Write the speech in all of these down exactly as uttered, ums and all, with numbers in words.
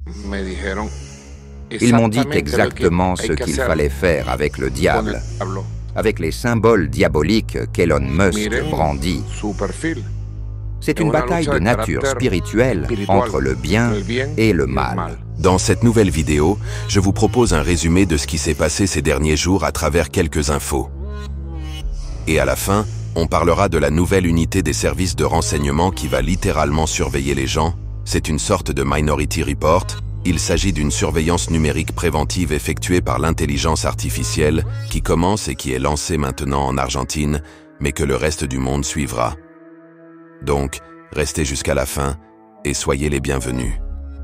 Ils m'ont dit exactement ce qu'il fallait faire avec le diable, avec les symboles diaboliques qu'Elon Musk brandit. C'est une bataille de nature spirituelle entre le bien et le mal. Dans cette nouvelle vidéo, je vous propose un résumé de ce qui s'est passé ces derniers jours à travers quelques infos. Et à la fin, on parlera de la nouvelle unité des services de renseignement qui va littéralement surveiller les gens. C'est une sorte de Minority Report. Il s'agit d'une surveillance numérique préventive effectuée par l'intelligence artificielle qui commence et qui est lancée maintenant en Argentine, mais que le reste du monde suivra. Donc, restez jusqu'à la fin et soyez les bienvenus.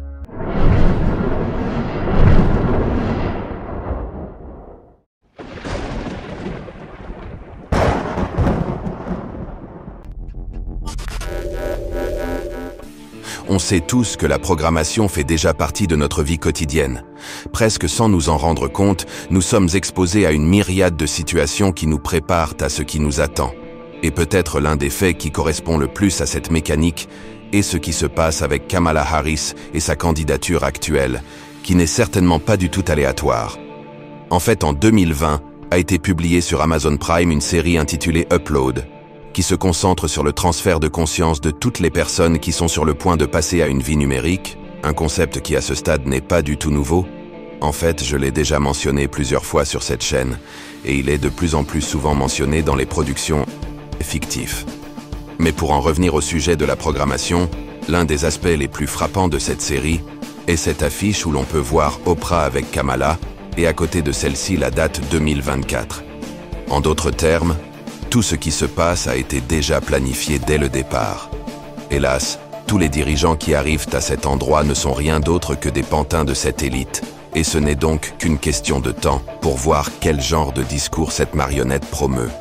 On sait tous que la programmation fait déjà partie de notre vie quotidienne. Presque sans nous en rendre compte, nous sommes exposés à une myriade de situations qui nous préparent à ce qui nous attend. Et peut-être l'un des faits qui correspond le plus à cette mécanique est ce qui se passe avec Kamala Harris et sa candidature actuelle, qui n'est certainement pas du tout aléatoire. En fait, en deux mille vingt, a été publiée sur Amazon Prime une série intitulée Upload, qui se concentre sur le transfert de conscience de toutes les personnes qui sont sur le point de passer à une vie numérique, un concept qui à ce stade n'est pas du tout nouveau. En fait, je l'ai déjà mentionné plusieurs fois sur cette chaîne, et il est de plus en plus souvent mentionné dans les productions fictives. Mais pour en revenir au sujet de la programmation, l'un des aspects les plus frappants de cette série est cette affiche où l'on peut voir Oprah avec Kamala, et à côté de celle-ci la date deux mille vingt-quatre. En d'autres termes, tout ce qui se passe a été déjà planifié dès le départ. Hélas, tous les dirigeants qui arrivent à cet endroit ne sont rien d'autre que des pantins de cette élite, et ce n'est donc qu'une question de temps pour voir quel genre de discours cette marionnette promeut.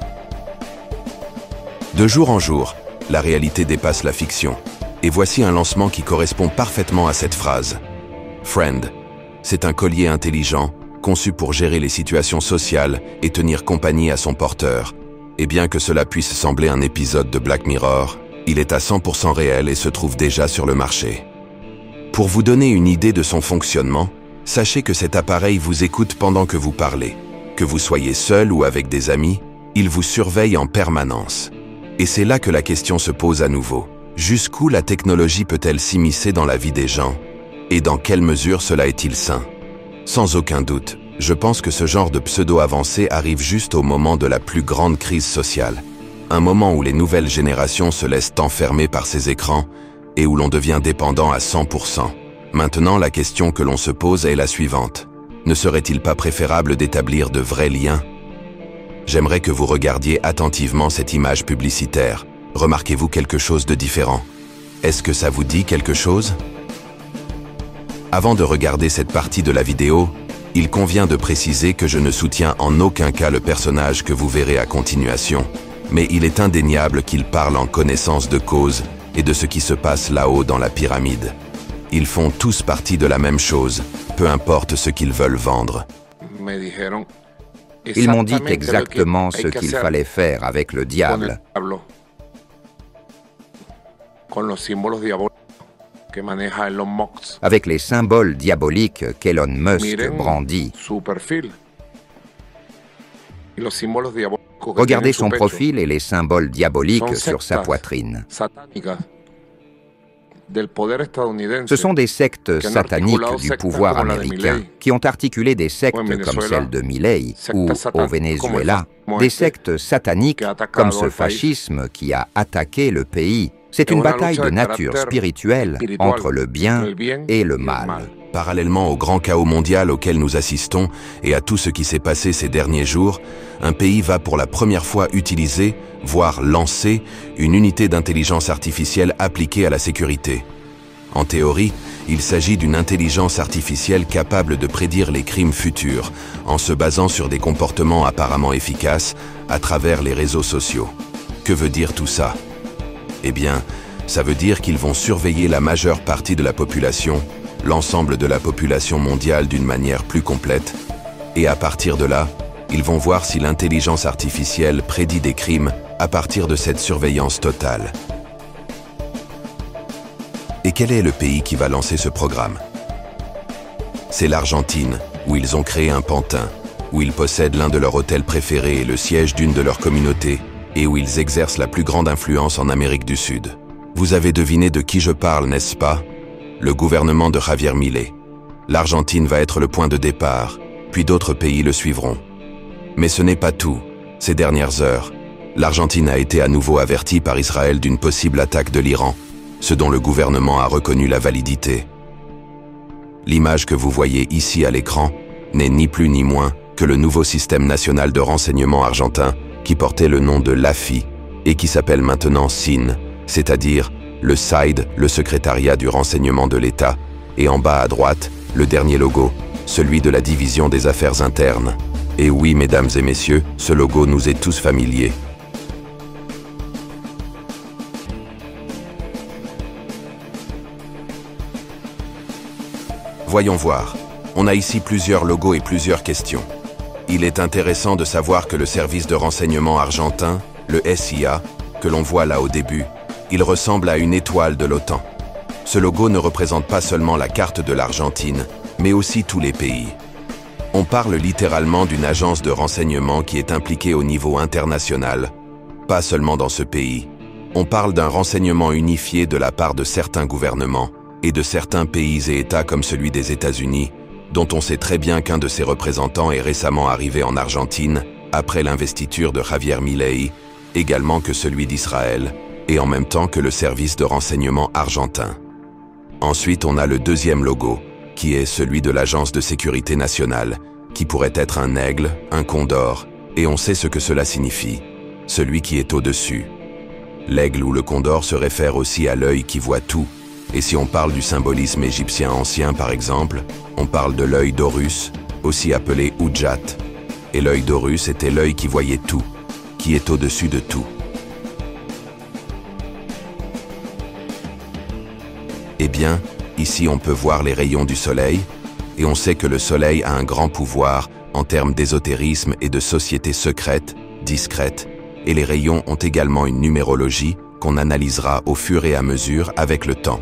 De jour en jour, la réalité dépasse la fiction, et voici un lancement qui correspond parfaitement à cette phrase. Friend, c'est un collier intelligent, conçu pour gérer les situations sociales et tenir compagnie à son porteur. Et bien que cela puisse sembler un épisode de Black Mirror, il est à cent pour cent réel et se trouve déjà sur le marché. Pour vous donner une idée de son fonctionnement, sachez que cet appareil vous écoute pendant que vous parlez. Que vous soyez seul ou avec des amis, il vous surveille en permanence. Et c'est là que la question se pose à nouveau. Jusqu'où la technologie peut-elle s'immiscer dans la vie des gens? Et dans quelle mesure cela est-il sain? Sans aucun doute, je pense que ce genre de pseudo-avancée arrive juste au moment de la plus grande crise sociale. Un moment où les nouvelles générations se laissent enfermer par ces écrans et où l'on devient dépendant à cent pour cent. Maintenant, la question que l'on se pose est la suivante. Ne serait-il pas préférable d'établir de vrais liens? J'aimerais que vous regardiez attentivement cette image publicitaire. Remarquez-vous quelque chose de différent? Est-ce que ça vous dit quelque chose? Avant de regarder cette partie de la vidéo, il convient de préciser que je ne soutiens en aucun cas le personnage que vous verrez à continuation, mais il est indéniable qu'il parle en connaissance de cause et de ce qui se passe là-haut dans la pyramide. Ils font tous partie de la même chose, peu importe ce qu'ils veulent vendre. Ils m'ont dit exactement ce qu'il fallait faire avec le diable. Avec les symboles diaboliques qu'Elon Musk brandit. Regardez son profil et les symboles diaboliques sur sa poitrine. Ce sont des sectes sataniques du pouvoir américain qui ont articulé des sectes comme celle de Milei ou au Venezuela, des sectes sataniques comme ce fascisme qui a attaqué le pays. C'est une bataille de nature spirituelle entre le bien et le mal. Parallèlement au grand chaos mondial auquel nous assistons et à tout ce qui s'est passé ces derniers jours, un pays va pour la première fois utiliser, voire lancer, une unité d'intelligence artificielle appliquée à la sécurité. En théorie, il s'agit d'une intelligence artificielle capable de prédire les crimes futurs, en se basant sur des comportements apparemment efficaces à travers les réseaux sociaux. Que veut dire tout ça? Eh bien, ça veut dire qu'ils vont surveiller la majeure partie de la population, l'ensemble de la population mondiale d'une manière plus complète, et à partir de là, ils vont voir si l'intelligence artificielle prédit des crimes à partir de cette surveillance totale. Et quel est le pays qui va lancer ce programme? c'est l'Argentine, où ils ont créé un pantin, où ils possèdent l'un de leurs hôtels préférés et le siège d'une de leurs communautés, et où ils exercent la plus grande influence en Amérique du Sud. Vous avez deviné de qui je parle, n'est-ce pas? Le gouvernement de Javier Milei. L'Argentine va être le point de départ, puis d'autres pays le suivront. Mais ce n'est pas tout. Ces dernières heures, l'Argentine a été à nouveau avertie par Israël d'une possible attaque de l'Iran, ce dont le gouvernement a reconnu la validité. L'image que vous voyez ici à l'écran n'est ni plus ni moins que le nouveau système national de renseignement argentin qui portait le nom de l'A F I et qui s'appelle maintenant S I N, c'est-à-dire le S A I D, le secrétariat du renseignement de l'État, et en bas à droite, le dernier logo, celui de la division des affaires internes. Et oui, mesdames et messieurs, ce logo nous est tous familier. Voyons voir. On a ici plusieurs logos et plusieurs questions. Il est intéressant de savoir que le service de renseignement argentin, le S I A, que l'on voit là au début, il ressemble à une étoile de l'OTAN. Ce logo ne représente pas seulement la carte de l'Argentine, mais aussi tous les pays. On parle littéralement d'une agence de renseignement qui est impliquée au niveau international, pas seulement dans ce pays. On parle d'un renseignement unifié de la part de certains gouvernements et de certains pays et États comme celui des États-Unis, dont on sait très bien qu'un de ses représentants est récemment arrivé en Argentine après l'investiture de Javier Milei, également que celui d'Israël, et en même temps que le service de renseignement argentin. Ensuite, on a le deuxième logo, qui est celui de l'Agence de sécurité nationale, qui pourrait être un aigle, un condor, et on sait ce que cela signifie, celui qui est au-dessus. L'aigle ou le condor se réfère aussi à l'œil qui voit tout, et si on parle du symbolisme égyptien ancien par exemple, on parle de l'œil d'Horus, aussi appelé Udjat. Et l'œil d'Horus était l'œil qui voyait tout, qui est au-dessus de tout. Eh bien, ici on peut voir les rayons du soleil, et on sait que le soleil a un grand pouvoir en termes d'ésotérisme et de société secrète, discrète, et les rayons ont également une numérologie qu'on analysera au fur et à mesure avec le temps.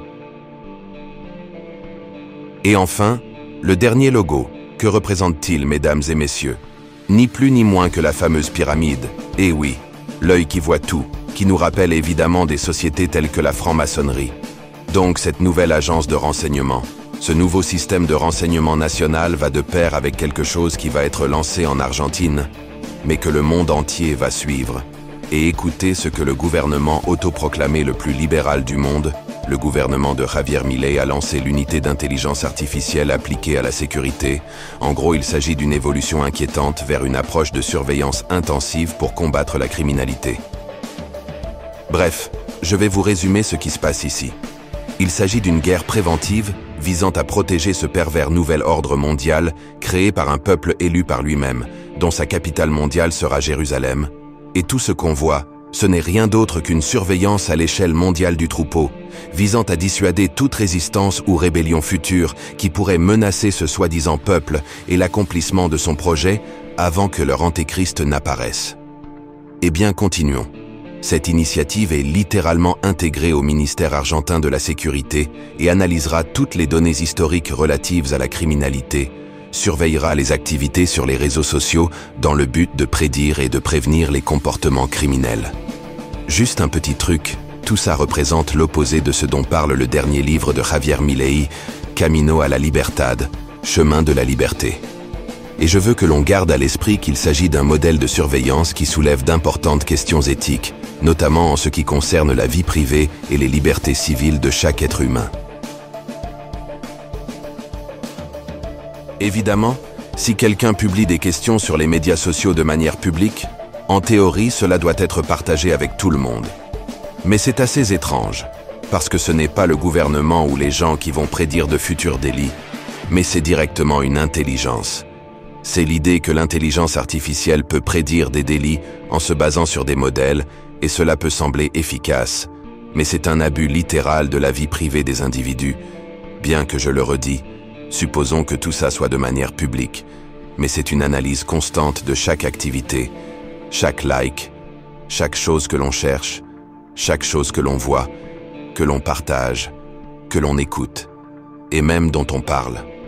Et enfin, le dernier logo, que représente-t-il, mesdames et messieurs? Ni plus ni moins que la fameuse pyramide, et oui, l'œil qui voit tout, qui nous rappelle évidemment des sociétés telles que la franc-maçonnerie. Donc cette nouvelle agence de renseignement, ce nouveau système de renseignement national va de pair avec quelque chose qui va être lancé en Argentine, mais que le monde entier va suivre. Et écoutez ce que le gouvernement autoproclamé le plus libéral du monde, le gouvernement de Javier Milei a lancé l'unité d'intelligence artificielle appliquée à la sécurité. En gros, il s'agit d'une évolution inquiétante vers une approche de surveillance intensive pour combattre la criminalité. Bref, je vais vous résumer ce qui se passe ici. Il s'agit d'une guerre préventive visant à protéger ce pervers nouvel ordre mondial créé par un peuple élu par lui-même, dont sa capitale mondiale sera Jérusalem. Et tout ce qu'on voit, ce n'est rien d'autre qu'une surveillance à l'échelle mondiale du troupeau, visant à dissuader toute résistance ou rébellion future qui pourrait menacer ce soi-disant peuple et l'accomplissement de son projet avant que leur antéchrist n'apparaisse. Eh bien, continuons. Cette initiative est littéralement intégrée au ministère argentin de la Sécurité et analysera toutes les données historiques relatives à la criminalité, surveillera les activités sur les réseaux sociaux dans le but de prédire et de prévenir les comportements criminels. Juste un petit truc, tout ça représente l'opposé de ce dont parle le dernier livre de Javier Milei, Camino a la Libertad, Chemin de la liberté. Et je veux que l'on garde à l'esprit qu'il s'agit d'un modèle de surveillance qui soulève d'importantes questions éthiques, notamment en ce qui concerne la vie privée et les libertés civiles de chaque être humain. Évidemment, si quelqu'un publie des questions sur les médias sociaux de manière publique, en théorie, cela doit être partagé avec tout le monde. Mais c'est assez étrange, parce que ce n'est pas le gouvernement ou les gens qui vont prédire de futurs délits, mais c'est directement une intelligence. C'est l'idée que l'intelligence artificielle peut prédire des délits en se basant sur des modèles, et cela peut sembler efficace, mais c'est un abus littéral de la vie privée des individus, bien que je le redis, supposons que tout ça soit de manière publique, mais c'est une analyse constante de chaque activité, chaque like, chaque chose que l'on cherche, chaque chose que l'on voit, que l'on partage, que l'on écoute, et même dont on parle.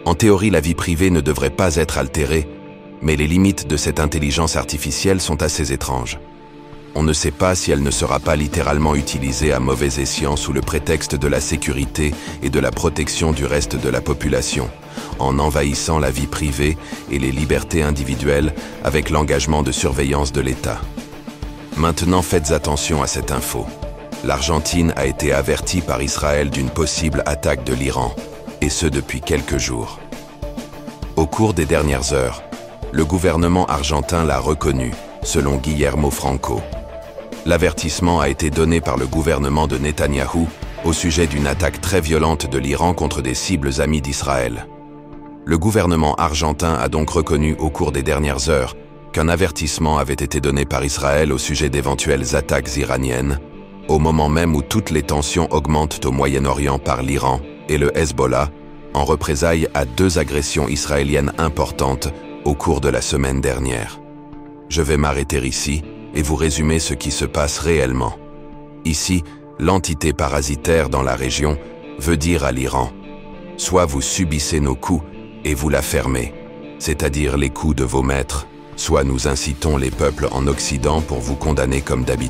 En théorie, la vie privée ne devrait pas être altérée, mais les limites de cette intelligence artificielle sont assez étranges. On ne sait pas si elle ne sera pas littéralement utilisée à mauvais escient sous le prétexte de la sécurité et de la protection du reste de la population, en envahissant la vie privée et les libertés individuelles avec l'engagement de surveillance de l'État. Maintenant, faites attention à cette info. L'Argentine a été avertie par Israël d'une possible attaque de l'Iran, et ce depuis quelques jours. Au cours des dernières heures, le gouvernement argentin l'a reconnu, selon Guillermo Franco. L'avertissement a été donné par le gouvernement de Netanyahou au sujet d'une attaque très violente de l'Iran contre des cibles amies d'Israël. Le gouvernement argentin a donc reconnu au cours des dernières heures qu'un avertissement avait été donné par Israël au sujet d'éventuelles attaques iraniennes, au moment même où toutes les tensions augmentent au Moyen-Orient par l'Iran et le Hezbollah, en représailles à deux agressions israéliennes importantes au cours de la semaine dernière. Je vais m'arrêter ici et vous résumer ce qui se passe réellement. Ici, l'entité parasitaire dans la région veut dire à l'Iran « Soit vous subissez nos coups et vous la fermez, c'est-à-dire les coups de vos maîtres, soit nous incitons les peuples en Occident pour vous condamner comme d'habitude. »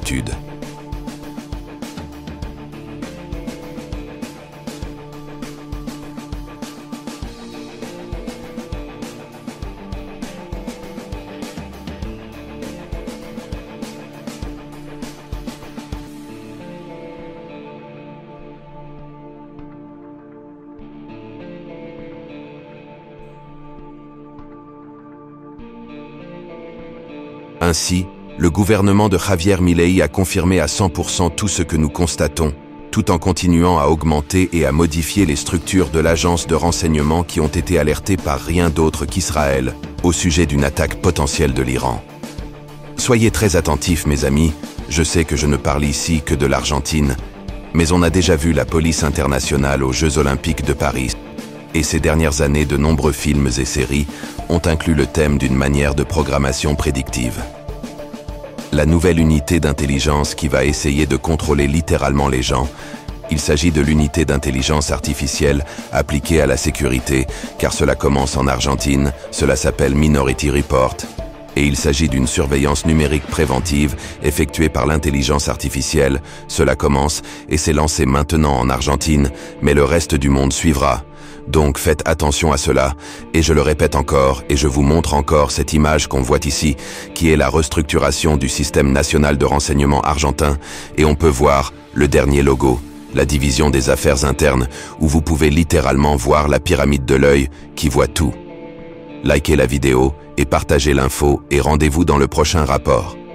Ainsi, le gouvernement de Javier Milei a confirmé à cent pour cent tout ce que nous constatons, tout en continuant à augmenter et à modifier les structures de l'agence de renseignement qui ont été alertées par rien d'autre qu'Israël au sujet d'une attaque potentielle de l'Iran. Soyez très attentifs, mes amis, je sais que je ne parle ici que de l'Argentine, mais on a déjà vu la police internationale aux Jeux Olympiques de Paris, et ces dernières années, de nombreux films et séries ont inclus le thème d'une manière de programmation prédictive. La nouvelle unité d'intelligence qui va essayer de contrôler littéralement les gens, il s'agit de l'unité d'intelligence artificielle appliquée à la sécurité, car cela commence en Argentine, cela s'appelle Minority Report, et il s'agit d'une surveillance numérique préventive effectuée par l'intelligence artificielle, cela commence et s'est lancé maintenant en Argentine, mais le reste du monde suivra. Donc faites attention à cela, et je le répète encore, et je vous montre encore cette image qu'on voit ici, qui est la restructuration du système national de renseignement argentin, et on peut voir le dernier logo, la division des affaires internes, où vous pouvez littéralement voir la pyramide de l'œil qui voit tout. Likez la vidéo et partagez l'info, et rendez-vous dans le prochain rapport.